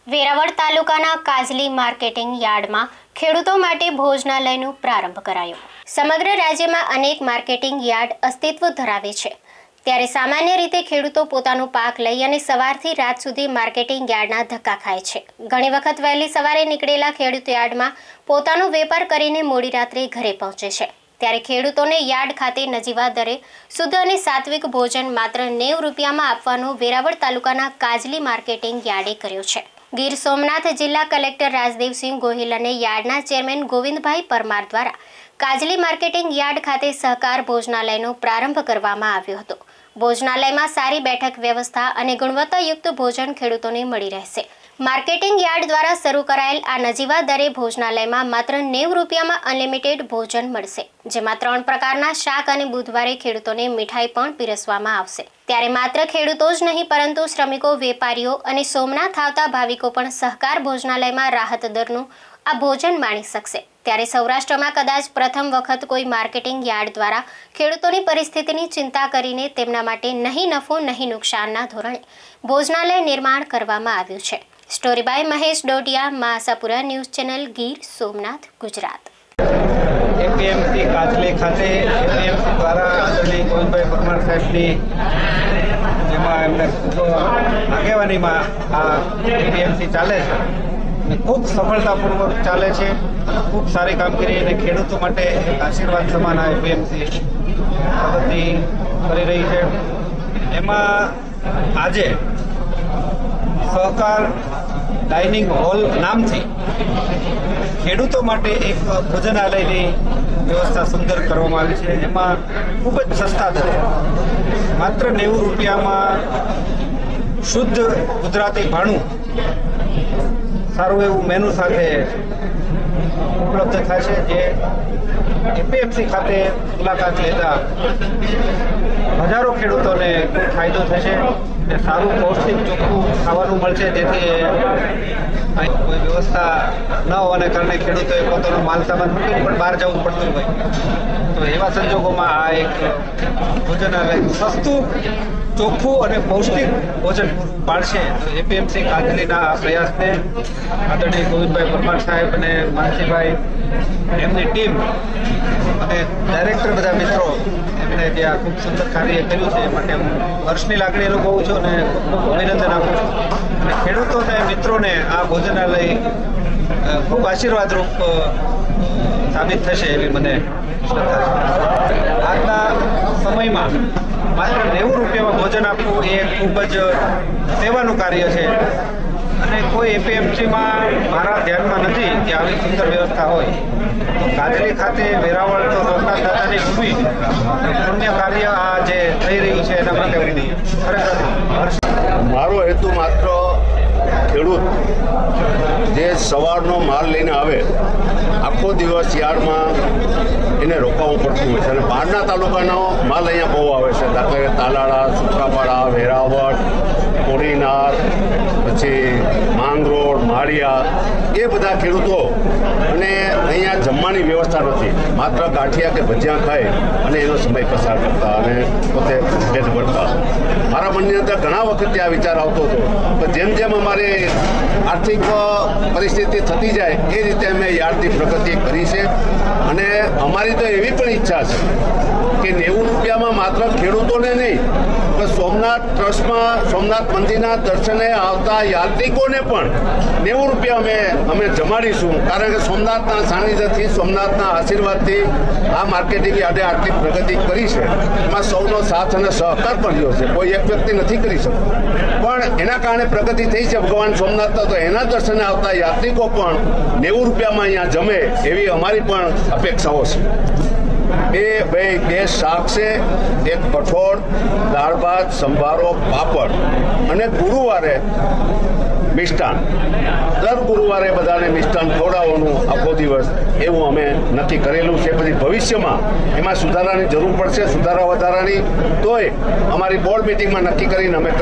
વેરાવળ તાલુકાના કાજલી માર્કેટિંગ યાર્ડમાં ખેડૂતો માટે ભોજનાલયનો પ્રારંભ કરાયો। સમગ્ર રાજ્યમાં અનેક માર્કેટિંગ યાર્ડ અસ્તિત્વ ધરાવે છે, ત્યારે સામાન્ય રીતે ખેડૂતો પોતાનો પાક લઈ અને સવારથી રાત સુધી માર્કેટિંગ યાર્ડના ધક્કા ખાય છે। ઘણી વખત વહેલી સવારે નીકળેલા ખેડૂત યાર્ડમાં પોતાનો વેપાર કરીને મોડી રાત્રે ઘરે પહોંચે છે, ત્યારે ખેડૂતોને યાર્ડ ખાતે નજીવા દરે શુદ્ધ અને સાત્વિક ભોજન માત્ર 90 રૂપિયામાં આપવાનો વેરાવળ તાલુકાના કાજલી માર્કેટિંગ યાર્ડે કર્યો છે। ગીર સોમનાથ જિલ્લા કલેક્ટર રાજદેવસિંહ ગોહિલ અને યાર્ડના ચેરમેન ગોવિંદભાઈ પરમાર દ્વારા કાજલી માર્કેટિંગ યાર્ડ ખાતે સહકાર ભોજનાલયનો પ્રારંભ કરવામાં આવ્યો હતો। ભોજનાલયમાં સારી બેઠક વ્યવસ્થા અને ગુણવત્તાયુક્ત ભોજન ખેડૂતોને મળી રહેશે। માર્કેટિંગ યાર્ડ દ્વારા શરૂ કરાયેલ આ નજીવા દરે ભોજનાલયમાં માત્ર 90 રૂપિયામાં અનલિમિટેડ ભોજન મળશે, જેમાં 3 પ્રકારના શાક અને બુધવારે ખેડૂતોને મીઠાઈ પણ પીરસવામાં આવશે। ત્યારે માત્ર ખેડૂતો જ નહીં પરંતુ શ્રમિકો, વેપારીઓ અને સોમનાથ આવતા ભાવિકો પણ સહકાર ભોજનાલયમાં રાહત દરનું આ ભોજન માણી શકશે। ત્યારે સૌરાષ્ટ્રમાં કદાચ પ્રથમ વખત કોઈ માર્કેટિંગ યાર્ડ દ્વારા ખેડૂતોની પરિસ્થિતિની ચિંતા કરીને તેમના માટે નહીં નફો નહીં નુકસાનના ધોરણે ભોજનાલય નિર્માણ કરવામાં આવ્યું છે। Story by Mahesh Dodiya, Masapura news channel, Gir Somnath, Gujarat. APMC Kajli ખાતે એપીએમસી દ્વારા આદરણીય ગોવિંદભાઈ પરમાર સાહેબની જેમાં એમને આગેવાનીમાં આ એપીએમસી ચાલે છે, ખૂબ સફળતાપૂર્વક ચાલે છે, ખૂબ સારી કામગીરી અને ખેડૂતો માટે એક આશીર્વાદ સમાન આ એપીએમસી પ્રગતિ કરી રહી છે। એમાં આજે સહકાર ડાઇનિંગ હોલ નામથી ખેડૂતો માટે એક ભોજનાલયની વ્યવસ્થા સુંદર કરવામાં આવી છે। એમાં ખૂબ જ સસ્તા દરે માત્ર 90 રૂપિયામાં શુદ્ધ ગુજરાતી ભાણું સારું એવું મેનુ સાથે ઉપલબ્ધ થશે, જે એપીએમસી ખાતે મુલાકાત લેતા હજારો ખેડૂતોને ખૂબ ફાયદો થશે અને સારું પૌષ્ટિક ચોખ્ખું ખાવાનું મળશે, જેથી કોઈ વ્યવસ્થા ન હોવાને કારણે ખેડૂતોએ પોતાનો માલ સામાન મૂકીને પણ બહાર જવું પડતું હોય, તો એવા સંજોગોમાં આ એક ભોજનાલય સસ્તું, ચોખ્ખું અને પૌષ્ટિક ભોજન પૂરું પાડશે। તો એપીએમસી કાજલીના આ પ્રયાસને આદરણીય ગોવિંદભાઈ પરમાર સાહેબ અને માનસીભાઈ, એમની ટીમ અને ડાયરેક્ટર બધા મિત્રો એમણે જે આ ખૂબ સુંદર કાર્ય કર્યું છે, એ માટે હું હર્ષની લાગણી અનુભવું છું અને ખૂબ ખૂબ અભિનંદન આપું છું। અને ખેડૂતોને, મિત્રોને આ ભોજનાલય ખૂબ આશીર્વાદરૂપ સાબિત થશે એવી મને શ્રદ્ધા છે। આજના સમયમાં માત્ર 90 રૂપિયામાં ભોજન આપવું એ ખૂબ જ સેવાનું કાર્ય છે અને કોઈ એપીએમસીમાં મારા ધ્યાનમાં નથી કે આવી સુંદર વ્યવસ્થા હોય। તો કાજલી ખાતે વેરાવળ તો સોમનાથ દાદાની ભૂમિ, પુણ્ય કાર્ય આ જે થઈ રહ્યું છે એના માટે ખરેખર મારો હેતુ માત્ર ખેડૂત જે સવારનો માલ લઈને આવે, આખો દિવસ યાર્ડમાં એને રોકાવું પડતું હોય છે અને બહારના તાલુકાનો માલ અહીંયા બહુ આવે છે, દાખલા કે તાલાળા, સુત્રાપાડા, વેરાવળ, કોડીનાર, પછી માંગરોળ, માળિયા, એ બધા ખેડૂતો અને અહીંયા જમવાની વ્યવસ્થા નથી, માત્ર ગાંઠિયા કે ભજીયા ખાય અને એનો સમય પસાર કરતા અને પોતે પેટ ભરતા। મારા મનની અંદર ઘણા વખતથી આ વિચાર આવતો હતો, પણ જેમ જેમ અમારી આર્થિક પરિસ્થિતિ થતી જાય એ રીતે અમે યાર્ડની પ્રગતિ કરી છે અને અમારી તો એવી પણ ઈચ્છા છે કે 90 રૂપિયામાં માત્ર ખેડૂતોને નહીં પણ સોમનાથ ટ્રસ્ટમાં સોમનાથ મંદિરના દર્શને આવતા યાત્રિકોને પણ 90 રૂપિયા અમે જમાડીશું, કારણ કે સોમનાથના સાનિધ્યથી, સોમનાથના આશીર્વાદથી આ માર્કેટિંગ યાર્ડે આટલી પ્રગતિ કરી છે। એમાં સૌનો સાથ અને સહકાર પણ રહ્યો છે, કોઈ એક વ્યક્તિ નથી કરી શકતો, પણ એના કારણે પ્રગતિ થઈ છે ભગવાન સોમનાથના। તો એના દર્શને આવતા યાત્રિકો પણ 90 રૂપિયામાં અહીંયા જમે એવી અમારી પણ અપેક્ષાઓ છે। બે શાક છે, એક કઠોળ, દાળ ભાત, સંભારો, પાપડ અને ગુરુવારે મિષ્ટાન। દર ગુરુવારે બધાને મિષ્ટાન ખવડાવવાનું આખો દિવસ એવું અમે નક્કી કરેલું છે। પછી ભવિષ્યમાં એમાં સુધારાની જરૂર પડશે, સુધારા વધારાની, તોય અમારી બોર્ડ મિટિંગમાં નક્કી કરીને અમે